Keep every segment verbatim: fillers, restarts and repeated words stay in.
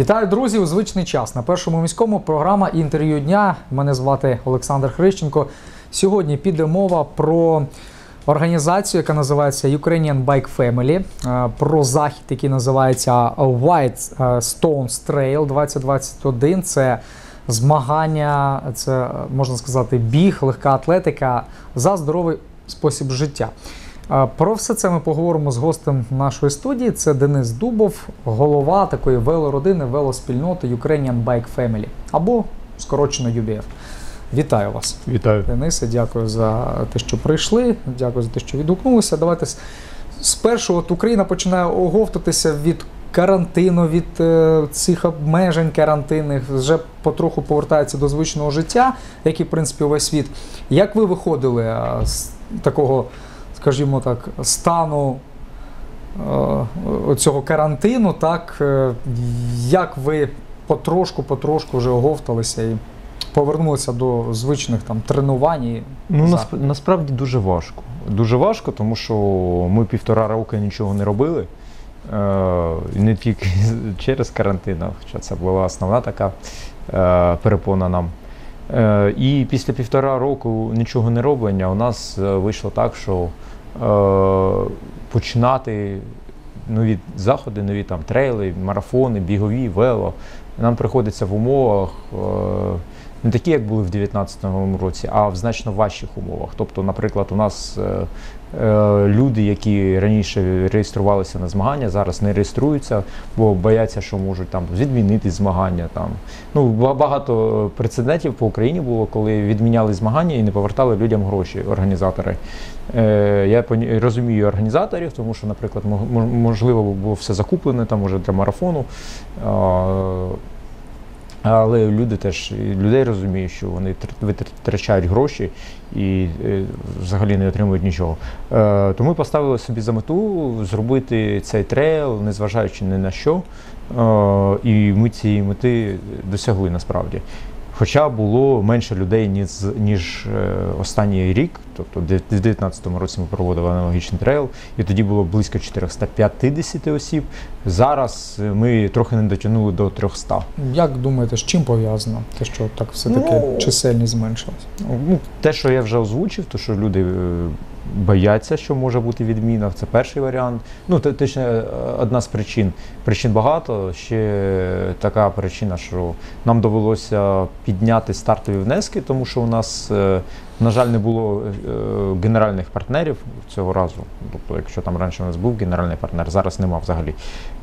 Вітаю, друзі, у звичний час. На Першому міському програма «Інтерв'ю дня». Мене звати Олександр Хрищенко. Сьогодні піде мова про організацію, яка називається Ukrainian Bike Family, про захід, який називається White Stones Trail двадцять двадцять один. Це змагання, це, можна сказати, біг, легка атлетика за здоровий спосіб життя. Про все це ми поговоримо з гостем нашої студії. Це Денис Дубов, голова такої велородини, велоспільноти Ukrainian Bike Family, або скорочено ю бі еф. Вітаю вас. Вітаю. Денисе, дякую за те, що прийшли, дякую за те, що відгукнулися. Давайте спершу, от Україна починає оговтатися від карантину, від е, цих обмежень карантинних, вже потроху повертається до звичного життя, як і, в принципі, увесь світ. Як ви виходили а, з такого, скажімо так, стану е, цього карантину, так, е, як ви потрошку-потрошку вже оговталися і повернулися до звичних там тренувань? І ну, насп... насправді дуже важко. Дуже важко, тому що ми півтора року нічого не робили. Е, не тільки через карантин, хоча це була основна така е, перепона нам. Е, і після півтора року нічого не роблення у нас вийшло так, що е, починати нові заходи, нові там трейли, марафони, бігові, вело. Нам приходиться в умовах е, не такі, як були в дві тисячі дев'ятнадцятому році, а в значно важчих умовах. Тобто, наприклад, у нас е, е, люди, які раніше реєструвалися на змагання, зараз не реєструються, бо бояться, що можуть там відмінити змагання. Там. Ну, багато прецедентів по Україні було, коли відміняли змагання і не повертали людям гроші, організатори. Е, я розумію організаторів, тому що, наприклад, можливо, було все закуплене там уже для марафону. Е, Але люди теж, людей розуміють, що вони витрачають гроші і е, взагалі не отримують нічого. Е, тому поставили собі за мету зробити цей трейл, незважаючи ні на що. Е, і ми цієї мети досягли насправді. Хоча було менше людей, ніж, ніж е, останній рік, тобто в дві тисячі дев'ятнадцятому році ми проводили аналогічний трейл, і тоді було близько чотириста п'ятдесят осіб. Зараз ми трохи не дотягнули до трьохсот. Як думаєте, з чим пов'язано те, що так все-таки ну, чисельність зменшилась? Ну, те, що я вже озвучив, то що люди бояться, що може бути відміна, це перший варіант. Ну, точно, одна з причин. Причин багато. Ще така причина, що нам довелося підняти стартові внески, тому що у нас, на жаль, не було генеральних партнерів цього разу. Тобто, якщо там раніше у нас був генеральний партнер, зараз нема взагалі.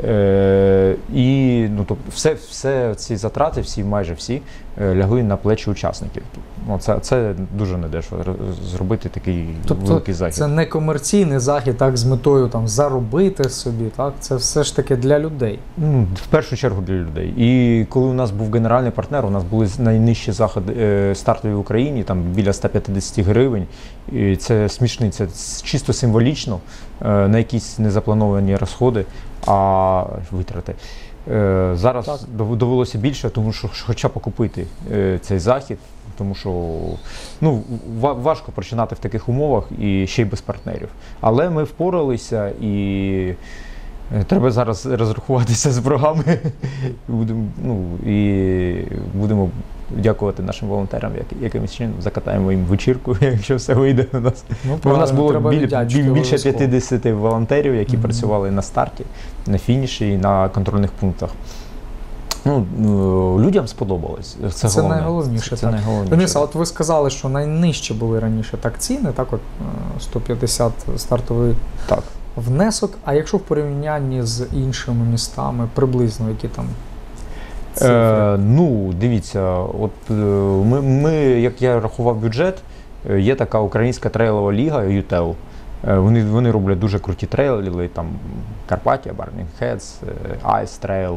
І ну, тобто, все, все ці затрати, всі, майже всі, лягли на плечі учасників. Ну, це, це дуже недешево зробити такий тобто, великий захід. Це не комерційний захід, так, з метою там заробити собі, так? Це все ж таки для людей. Ну, в першу чергу для людей. І коли у нас був генеральний партнер, у нас були найнижчі заходи е, стартові в Україні, там біля ста п'ятдесят гривень. І це смішний, це чисто символічно, е, на якісь незаплановані розходи, а витрати. Е, зараз так довелося більше, тому що хоча б окупити е, цей захід, тому що ну, важко починати в таких умовах і ще й без партнерів. Але ми впоралися і треба зараз розрахуватися з боргами. Будемо, ну, і будемо дякувати нашим волонтерам, як, якимось чином закатаємо їм вечірку, якщо все вийде у нас. Ну, бо у нас було біль, біль, більше п'ятдесят волонтерів, які mm-hmm. працювали на старті, на фініші і на контрольних пунктах. Ну, людям сподобалось. Це, це головне. найголовніше. Це, це найголовніше. Денис, а от ви сказали, що найнижче були раніше так ціни, так от сто п'ятдесят стартовий так. внесок, а якщо в порівнянні з іншими містами, приблизно які там цифри? Е, ну, дивіться, от ми, ми, як я рахував бюджет, є така українська трейлова ліга ю те ел. Вони, вони роблять дуже круті трейли, там Карпаття, Burning Heads, Ice Trail.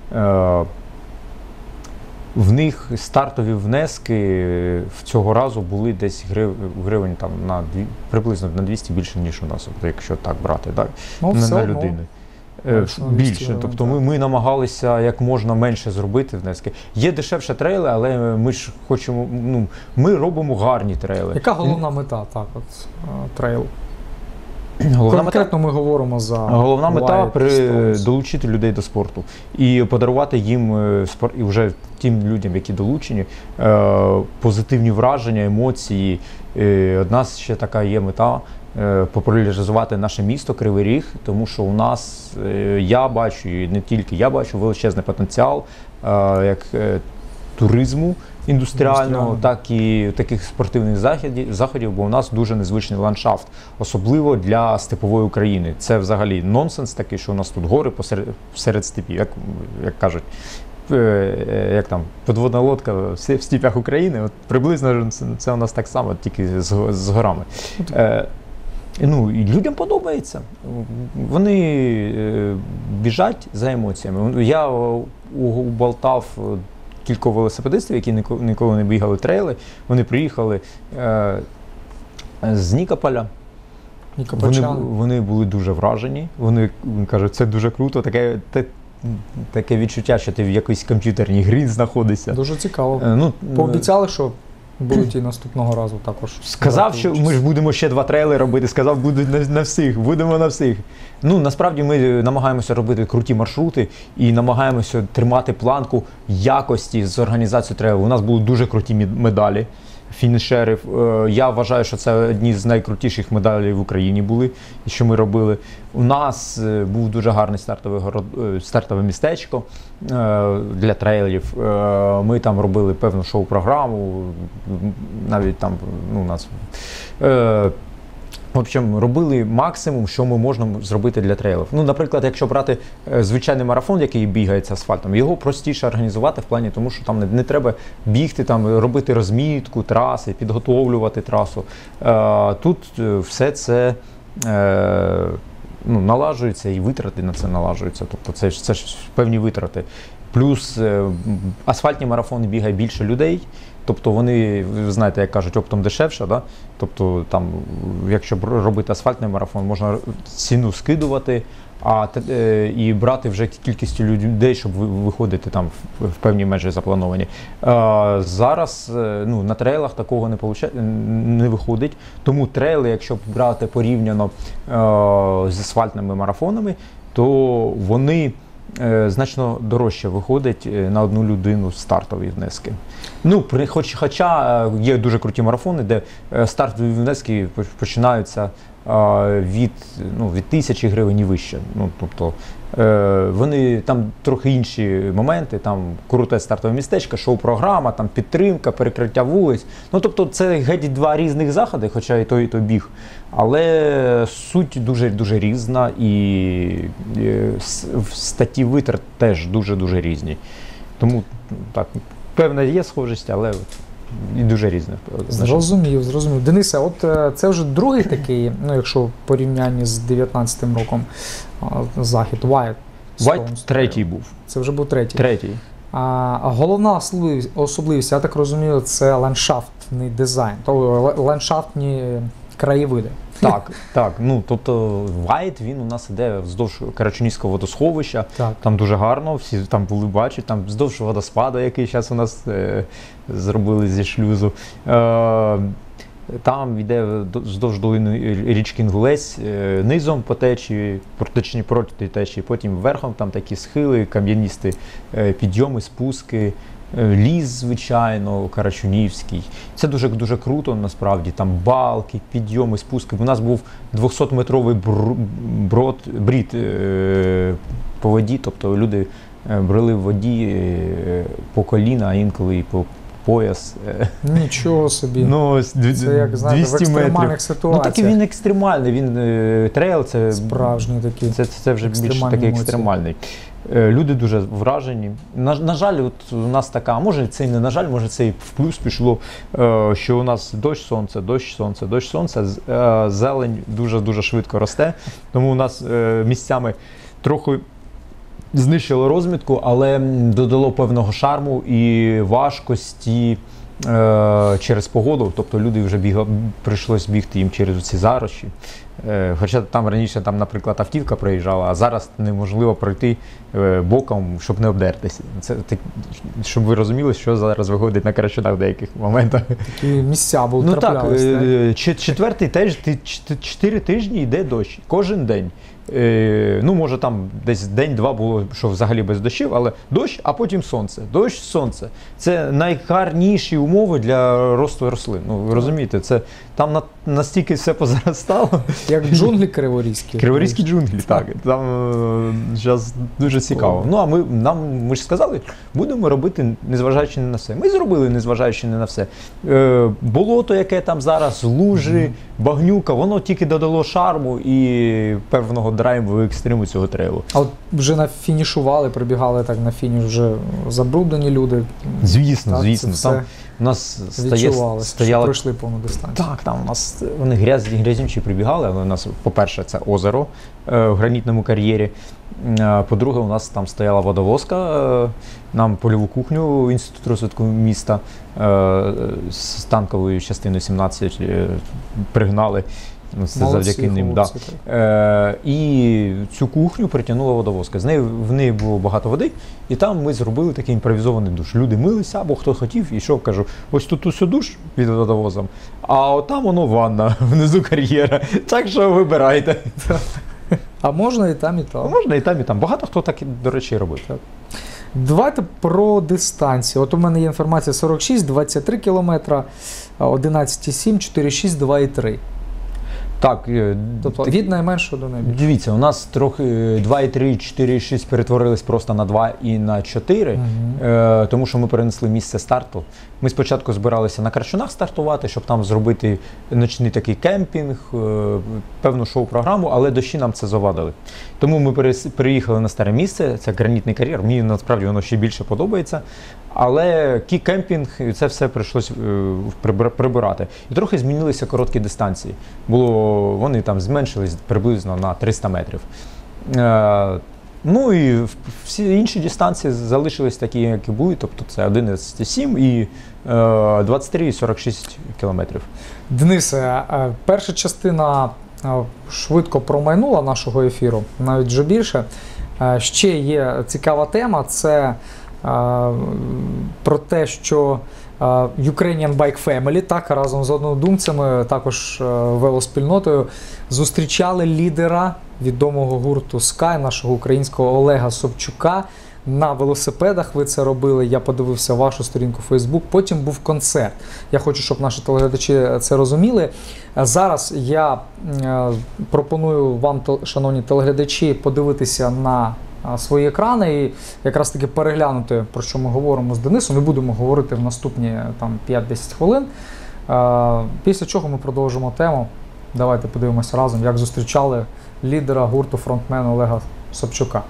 В них стартові внески в цього разу були десь грив, гривень там на дві, приблизно на двісті більше, ніж у нас, якщо так брати, так, ну, на, на одно. людину. Більше, тобто ми, ми намагалися як можна менше зробити внески. Є дешевші трейли, але ми ж хочемо, ну, ми робимо гарні трейли. Яка головна мета, так, от, трейл? Головна Конкретно ми говоримо за Головна мета White при Stones. долучити людей до спорту і подарувати їм е, спор- і вже тим людям, які долучені, е, позитивні враження, емоції. Е, Одна ще така є мета е, популяризувати наше місто Кривий Ріг, тому що у нас е, я бачу, і не тільки я бачу величезний потенціал е, як е, туризму індустріального, Індустріального. так і таких спортивних заходів, заходів, бо у нас дуже незвичний ландшафт, особливо для степової України. Це взагалі нонсенс такий, що у нас тут гори посеред, серед степів, як, як кажуть. е, Як там, подводна лодка в с- в степях України, от приблизно це, це у нас так само, тільки з, го- з горами. Е, Ну, і людям подобається. Вони е, біжать за емоціями. Я у- уболтав кількох велосипедистів, які ніко- ніколи не бігали трейли. Вони приїхали е, з Нікополя. І Вони, Копачан. вони були дуже вражені. Вони кажуть, це дуже круто. Таке, те- таке відчуття, що ти в якійсь комп'ютерній грі знаходишся. Дуже цікаво. Е, Ну, Пообіцяли, що будуть і наступного разу також. Сказав, брати що участь. ми ж будемо ще два трейли робити. Сказав, будуть на, на всіх, будемо на всіх. Ну насправді ми намагаємося робити круті маршрути і намагаємося тримати планку якості з організацією трейлу. У нас були дуже круті мед- медалі фінішерів. Е, Я вважаю, що це одні з найкрутіших медалей в Україні були, що ми робили. У нас е, був дуже гарний стартовий город, е, стартове містечко е, для трейлів. Е, Ми там робили певну шоу-програму, навіть там ну, у нас. Е, В общем, робили максимум, що ми можемо зробити для трейлів. Ну, наприклад, якщо брати е, звичайний марафон, який бігається асфальтом, його простіше організувати в плані тому, що там не, не треба бігти, там, робити розмітку траси, підготовлювати трасу. Е, тут е, все це е, ну, налажується і витрати на це налажуються. Тобто це, ж- це ж певні витрати. Плюс е, асфальтні марафони бігає більше людей. Тобто вони, ви знаєте, як кажуть, оптом дешевше, да? Тобто там, якщо б робити асфальтний марафон, можна ціну скидувати, а те- е, і брати вже кількістю людей, щоб ви- виходити там в, в певні межі заплановані. А, зараз е, ну, на трейлах такого не получає, не виходить. Тому трейли, якщо брати порівняно е, з асфальтними марафонами, то вони е, значно дорожче виходить е, на одну людину стартові внески. Ну, при, хоч, хоча е, є дуже круті марафони, де е, стартові внески поч- починаються е, від, ну, від тисячі гривень і вище. Ну, тобто, е, вони там трохи інші моменти, там круте стартове містечко, шоу-програма, там підтримка, перекриття вулиць. Ну, тобто, це геть два різних заходи, хоча і той, і той біг. Але суть дуже-дуже різна, і е, с- в статті витрат теж дуже-дуже різні. Тому так, певна є схожість, але і дуже різне. Зрозумів, зрозумів. Денисе, от е, це вже другий такий, ну якщо в порівнянні з дев'ятнадцятим роком, а, захід White Вайт Stones. третій був. Це вже був третій. Третій. А, а головна особливість, особливість, я так розумію, це ландшафтний дизайн, тобто ландшафтні краєвиди. Так, так. Ну тобто Вайт він у нас іде вздовж Карачунівського водосховища. Так. Там дуже гарно, всі там були бачать, там вздовж водоспаду, який зараз у нас е, зробили зі шлюзу. Е, Там йде до- вздовж долини річки Інгулець, е, низом по течії, протичні проти течії, потім верхом там такі схили, кам'яністі е, підйоми, спуски, е, ліс, звичайно, Карачунівський. Це дуже дуже круто насправді. Там балки, підйоми, спуски. У нас був двохсотметровий бр- брод, брід е, по воді, тобто люди е, брели в воді е, по коліна, а інколи і по пояс. е. Нічого собі. Ну, ось дві- Це як, знаєте, в двісті екстремальних метрів. ситуаціях. Ну, такий він екстремальний, він е, трейл, це, Справжній такий. це, це вже більш екстремальні такий емоції. екстремальний. Е, Люди дуже вражені. На, на жаль, от у нас така, а може це і не на жаль, може це і в плюс пішло, е, що у нас дощ, сонце, дощ, сонце, дощ, сонце, з- е, зелень дуже-дуже швидко росте, тому у нас е, місцями трохи знищило розмітку, але м, додало певного шарму і важкості е, через погоду. Тобто люди вже бігали, прийшлось бігти їм через ці зарощі. Е, Хоча там раніше, там, наприклад, автівка проїжджала, а зараз неможливо пройти е, боком, щоб не обдертися. Це так, щоб ви розуміли, що зараз виходить на Карачунах в деяких моментах. Такі місця були Ну так, траплялись, так? е, чет- четвертий теж, ти- чт- чотири тижні йде дощ, кожен день. Е, Ну, може, там десь день-два було, що взагалі без дощів, але дощ, а потім сонце. Дощ, сонце. Це найгарніші умови для росту рослин. Ну, ви розумієте, це там на, настільки все позаростало. Як джунглі криворізькі. Криворізькі джунглі, так. Там зараз дуже цікаво. Ну, а ми, нам, ми ж сказали, будемо робити, незважаючи не на все. Ми зробили, незважаючи не на все. Е, болото, яке там зараз, лужі, багнюка, воно тільки додало шарму і певного драйву і екстриму цього трейлу. А от вже нафінішували, прибігали так на фініш, вже забруднені люди. Звісно, Так, звісно. це Там все у нас стає, відчувалося, що стояла... пройшли повну дистанцію. Так, там у нас вони грязні, грязнючі прибігали, але у нас, по-перше, це озеро е, в гранітному кар'єрі. Е, По-друге, у нас там стояла водовозка, е, нам польову кухню Інститут розвитку міста е, з танковою частиною сімнадцять е, пригнали. Ну, це Молодці, завдяки ним. Да. хлопці, так. Е, і цю кухню притягнула водовозка. З неї, в неї було багато води, і там ми зробили такий імпровізований душ. Люди милися, або хто хотів, і йшов, кажу, ось тут ось душ під водовозом, а от там воно ванна, внизу кар'єра. Так що вибирайте. А можна і там, і там. Можна і там, і там. Багато хто так, до речі, і робив. Давайте про дистанцію. От у мене є інформація сорок шість, двадцять три кілометра, одинадцять цілих сім, чотири цілих шість, два цілих три. Так, е, Тобто від найменшого до найбільшого. дивіться, у нас трохи два цілих три, чотири цілих шість перетворились просто на два і на чотири, Мгм. е, тому що ми перенесли місце старту. Ми спочатку збиралися на Карчунах стартувати, щоб там зробити ночний такий кемпінг, е, певну шоу-програму, але дощі нам це завадили. Тому ми перес- переїхали на старе місце, це гранітний кар'єр, мені насправді воно ще більше подобається. Але кі-кемпінг, і це все прийшлось е, прибира- прибирати. І трохи змінилися короткі дистанції. Було, вони там зменшились приблизно на триста метрів. Е, ну і в- всі інші дистанції залишились такі, як і були, тобто це одинадцять цілих сім і е, двадцять три і сорок шість кілометрів. Денисе, е, перша частина е, швидко промайнула нашого ефіру, навіть вже більше. Е, Ще є цікава тема, це е, про те, що е, Ukrainian Bike Family, так, разом з однодумцями, також е, велоспільнотою, зустрічали лідера відомого гурту Sky, нашого українського Олега Собчука, на велосипедах. Ви це робили, я подивився вашу сторінку в Facebook, потім був концерт. Я хочу, щоб наші телеглядачі це розуміли. Зараз я е, пропоную вам, тел- шановні телеглядачі, подивитися на е, свої екрани і якраз таки переглянути, про що ми говоримо з Денисом. Ми будемо говорити в наступні там п'ять-десять хвилин. Е, Після чого ми продовжимо тему. Давайте подивимося разом, як зустрічали лідера гурту, фронтмена Олега Собчука.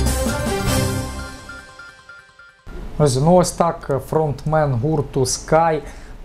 Друзі, ну ось так фронтмен гурту Sky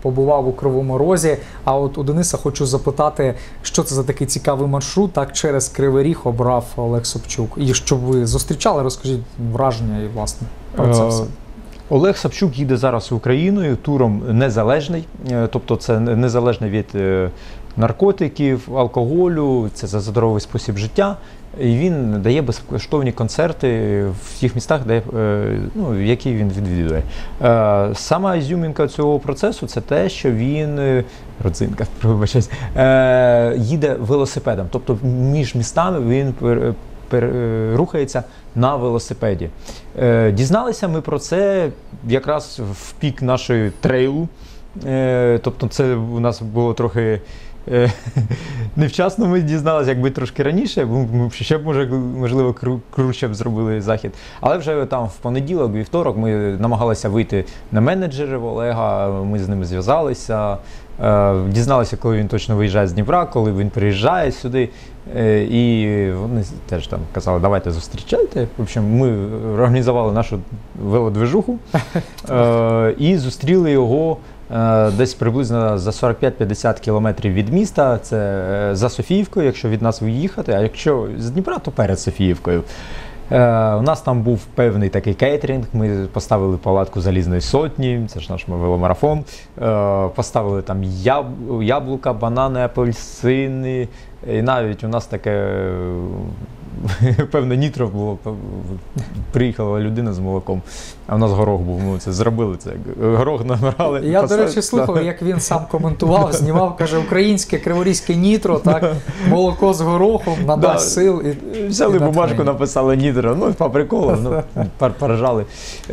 побував у Кривому Розі. А от у Дениса хочу запитати, що це за такий цікавий маршрут, так через Кривий Ріг обрав Олег Собчук. І щоб ви зустрічали, розкажіть враження і, власне, про це все. Олег Собчук їде зараз Україною туром незалежний, тобто це незалежний від наркотиків, алкоголю, це за здоровий спосіб життя. І він дає безкоштовні концерти в тих містах, де, ну, які він відвідує. Сама ізюмінка цього процесу – це те, що він, родзинка, пробачаюсь, їде велосипедом. Тобто між містами він рухається на велосипеді. Дізналися ми про це якраз в пік нашої трейлу. Тобто це у нас було трохи невчасно, ми дізналися, якби трошки раніше, ми ще б, може, можливо, кру, круче б зробили захід. Але вже там в понеділок, вівторок ми намагалися вийти на менеджерів Олега, ми з ними зв'язалися, дізналися, коли він точно виїжджає з Дніпра, коли він приїжджає сюди. І вони теж там казали, давайте зустрічайте. В общем, ми організували нашу велодвижуху і зустріли його десь приблизно за сорок п'ять-п'ятдесят кілометрів від міста, це за Софіївкою, якщо від нас виїхати, а якщо з Дніпра, то перед Софіївкою. У нас там був певний такий кейтеринг, ми поставили палатку Залізної сотні, це ж наш веломарафон, поставили там яб... яблука, банани, апельсини, і навіть у нас таке певне нітро було, приїхала людина з молоком, а в нас горох був, ми це зробили, це горох набирали. Я, посад... до речі, слухав, як він сам коментував, знімав, каже, українське криворізьке нітро, так, молоко з горохом, надасть сил. І, взяли і бумажку, написали нітро, ну, по приколу, ну, поражали.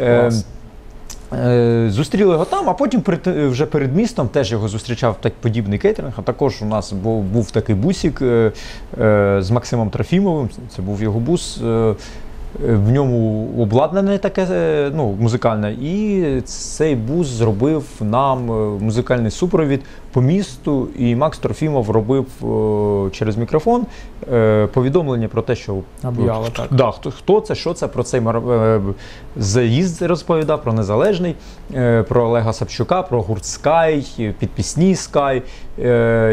Зустріли його там, а потім вже перед містом теж його зустрічав так подібний кейтеринг. А також у нас був, був такий бусик з Максимом Трофімовим, це був його бус. В ньому обладнане таке, ну, музикальне, і цей бус зробив нам музикальний супровід по місту, і Макс Трофімов робив о, через мікрофон е, повідомлення про те, що Об'ява, так. Да, хто, хто це, що це, про цей е, заїзд розповідав, про Незалежний, е, про Олега Собчука, про гурт Sky, підпісні Sky, е,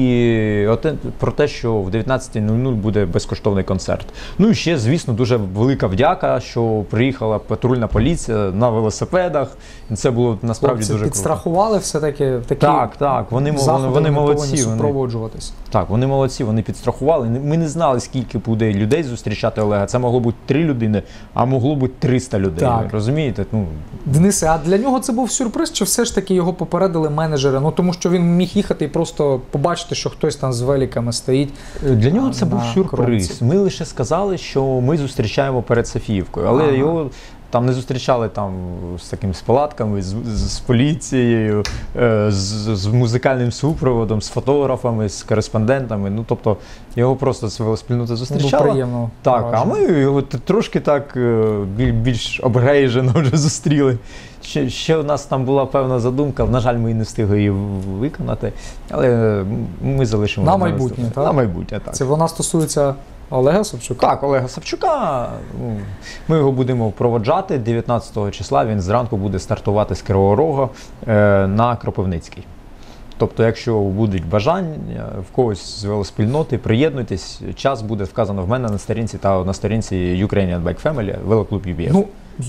і от, про те, що в дев'ятнадцята нуль нуль буде безкоштовний концерт. Ну і ще, звісно, дуже велика вдяка, що приїхала патрульна поліція на велосипедах. Це було насправді Хлопці дуже круто. Підстрахували все-таки такі Так, так, вони, вони, вони молодці. Супроводжуватись. Вони, так, вони молодці, вони підстрахували. Ми не знали, скільки буде людей зустрічати Олега. Це могло бути три людини, а могло бути триста людей. Так. Розумієте? Ну, Денисе, а для нього це був сюрприз, чи все ж таки його попередили менеджери? Ну, тому що він міг їхати і просто побачити, що хтось там з великами стоїть. Для нього це був сюрприз. кромці. Ми лише сказали, що ми зустрічаємо перед Софіївкою, але ага. його там не зустрічали там з такими з палатками, з, з поліцією, з, з музикальним супроводом, з фотографами, з кореспондентами. Ну, тобто його просто з велоспільноти зустрічала. Ну, приємно. Так, а ми його трошки так більш обгрейжено вже зустріли. Ще, ще у нас там була певна задумка, на жаль, ми не встигли її виконати, але ми залишимо на майбутнє, так? На майбутнє, так. Це вона стосується Олега Собчука? Так, Олега Собчука. Ми його будемо проводжати. дев'ятнадцятого числа він зранку буде стартувати з Кривого Рогу на Кропивницький. Тобто, якщо будуть бажання в когось з велоспільноти, приєднуйтесь, час буде вказано в мене на сторінці та на сторінці Ukrainian Bike Family, велоклуб ю бі еф. Ну,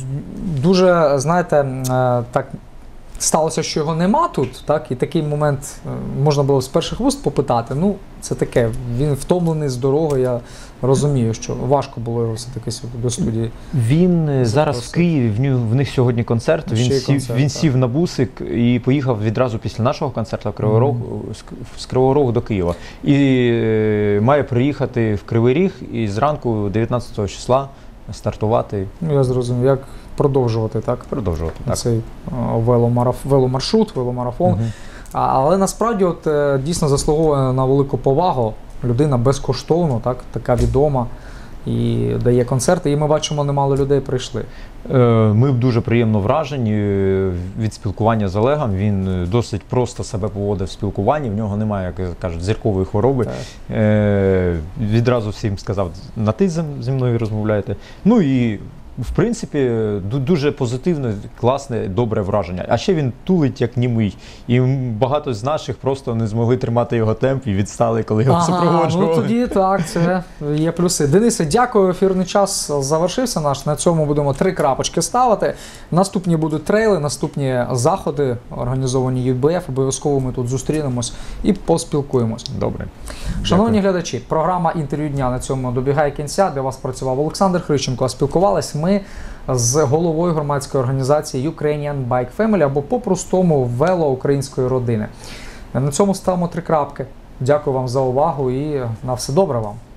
дуже, знаєте, так сталося, що його нема тут, так, і такий момент можна було з перших вуст попитати. Ну, це таке, він втомлений з дороги, я розумію, що важко було його все-таки до студії. Він запросити. Зараз в Києві, в, нього, в них сьогодні концерт, він, сів, концерт, він сів на бусик і поїхав відразу після нашого концерту в Кривий Рог, mm. з Кривого Рогу до Києва. І е, має приїхати в Кривий Ріг і зранку дев'ятнадцятого числа стартувати. Ну, я зрозумів, як продовжувати, так? Продовжувати, так. Цей веломараф... веломаршрут, веломарафон. Угу. А, але насправді от, дійсно заслуговує на велику повагу. Людина безкоштовно, так, така відома, і дає концерти, і ми бачимо, немало людей прийшли. Ми дуже приємно вражені від спілкування з Олегом. Він досить просто себе поводив в спілкуванні, в нього немає, як кажуть, зіркової хвороби. Е, відразу всім сказав, на ти зі мною розмовляєте. Ну і В принципі, ду- дуже позитивне, класне, добре враження. А ще він тулить як німий. І багато з наших просто не змогли тримати його темп і відстали, коли його Ага, супроводжували. ну тоді так, це є плюси. Денисе, дякую, ефірний час завершився наш. На цьому будемо три крапочки ставити. Наступні будуть трейли, наступні заходи, організовані ю бі еф. Обов'язково ми тут зустрінемось і поспілкуємось. Добре. Шановні Дякую. глядачі, програма «Інтерв'ю дня» на цьому добігає кінця. Для вас працював Олександр Хрищенко. А спілкувались ми з головою громадської організації Ukrainian Bike Family, або по-простому вело української родини. На цьому ставимо три крапки. Дякую вам за увагу і на все добре вам.